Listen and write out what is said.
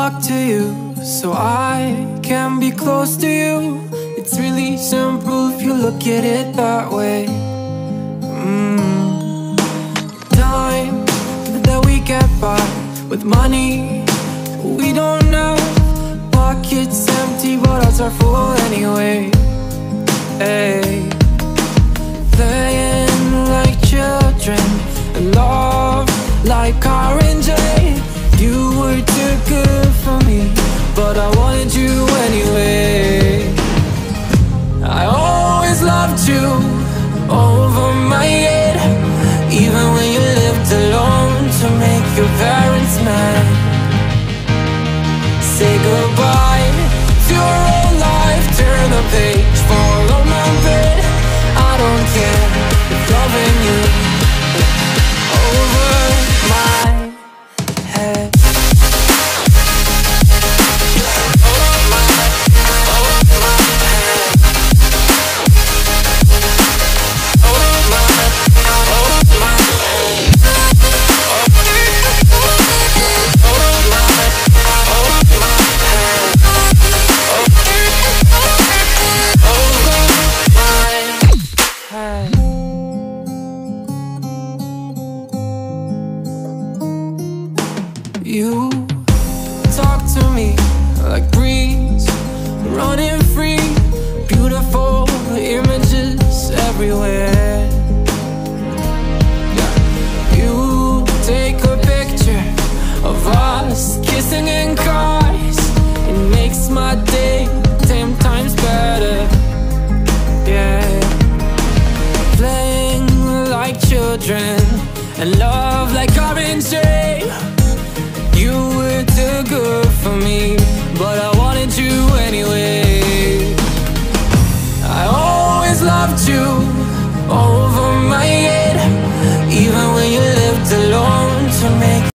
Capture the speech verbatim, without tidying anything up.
luck to you, so I can be close to you. It's really simple if you look at it that way. mm. Time that we get by with money we don't know. Pockets empty but hearts are full anyway. Hey. Playing like children and love like R and J. You were too good for me, but I wanted you anyway. I always loved you over my head, even when you lived alone to make your parents mad. Say goodbye to your old life, turn the page, fall on my bed. I don't care if loving you over my head. You talk to me like breeze, running free, beautiful images everywhere. You take a picture of us kissing in cars, it makes my day ten times better. Yeah, playing like children and love like R and J. You were too good for me, but I wanted you anyway. I always loved you over my head,